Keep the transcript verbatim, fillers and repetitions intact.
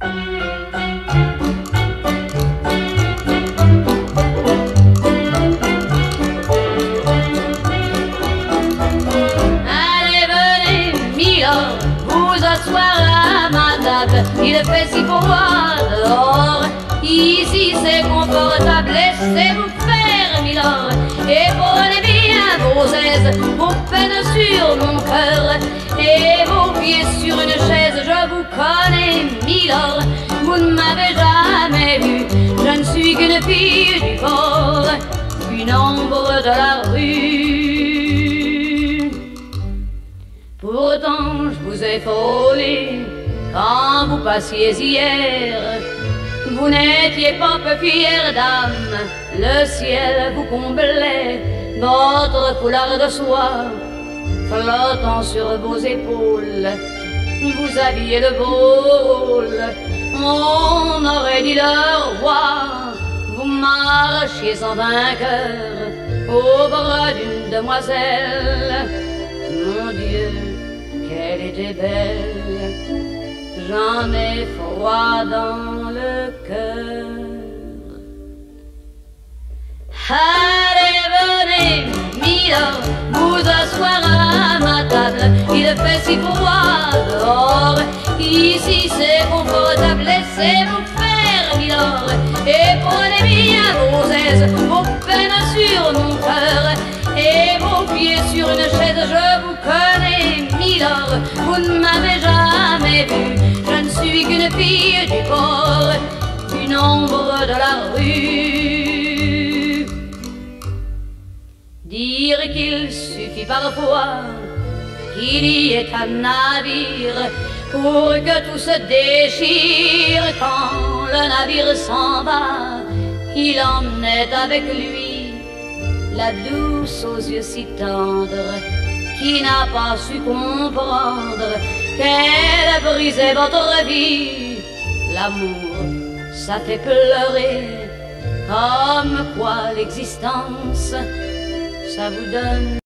Allez, venez, milord, vous asseoir à ma table. Il fait si froid dehors, ici c'est confortable. Laissez-vous faire, milord, et prenez bien vos aises, vos peines sur mon cœur et vos pieds sur une chaise. Je vous connais, milord, vous ne m'avez jamais vu. Je ne suis qu'une fille du port, une ombre de la rue. Pourtant je vous ai frôlé quand vous passiez hier. Vous n'étiez pas peu fière dame, le ciel vous comblait, votre foulard de soie flottant sur vos épaules. Vous aviez le beau rôle, on aurait dit le roi. Vous marchiez sans vainqueur au bras d'une demoiselle. Mon Dieu, qu'elle était belle, j'en ai froid dans le cœur. Allez, venez, milord, vous asseoir à ma table. Il fait si froid dehors, ici c'est confortable. Laissez-vous faire, milord, et prenez bien vos aises, vos peines sur mon cœur et vos pieds sur une chaise. Je vous connais, milord, vous ne m'avez jamais vu. Je ne suis qu'une fille du port, une ombre de la rue. Dire qu'il suffit parfois qu'il y ait un navire pour que tout se déchire. Quand le navire s'en va, il emmenait avec lui la douce aux yeux si tendres, qui n'a pas su comprendre qu'elle brisait votre vie. L'amour, ça fait pleurer, comme quoi l'existence, ça vous donne